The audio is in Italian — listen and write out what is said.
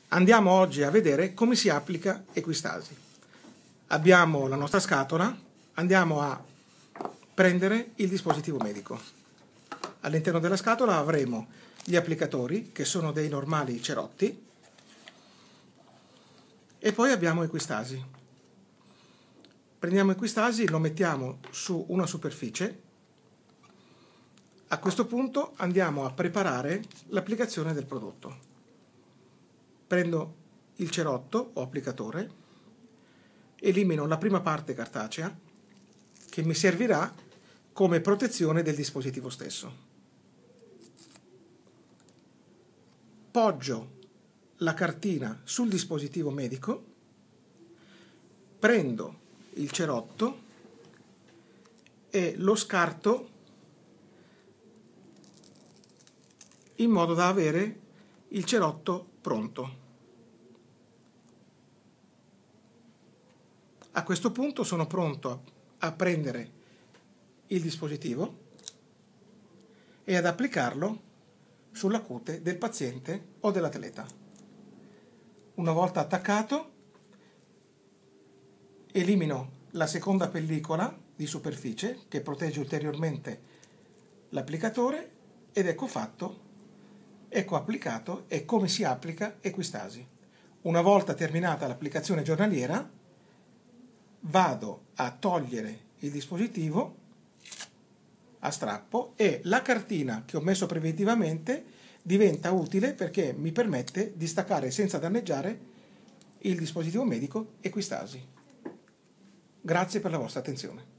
Andiamo oggi a vedere come si applica Equistasi. Abbiamo la nostra scatola, andiamo a prendere il dispositivo medico. All'interno della scatola avremo gli applicatori, che sono dei normali cerotti, e poi abbiamo Equistasi. Prendiamo Equistasi, lo mettiamo su una superficie. A questo punto andiamo a preparare l'applicazione del prodotto. Prendo il cerotto o applicatore, elimino la prima parte cartacea che mi servirà come protezione del dispositivo stesso. Poggio la cartina sul dispositivo medico, prendo il cerotto e lo scarto in modo da avere il cerotto pronto. A questo punto sono pronto a prendere il dispositivo e ad applicarlo sulla cute del paziente o dell'atleta. Una volta attaccato, elimino la seconda pellicola di superficie che protegge ulteriormente l'applicatore ed ecco fatto, ecco applicato e come si applica Equistasi. Una volta terminata l'applicazione giornaliera, vado a togliere il dispositivo a strappo e la cartina che ho messo preventivamente diventa utile perché mi permette di staccare senza danneggiare il dispositivo medico Equistasi. Grazie per la vostra attenzione.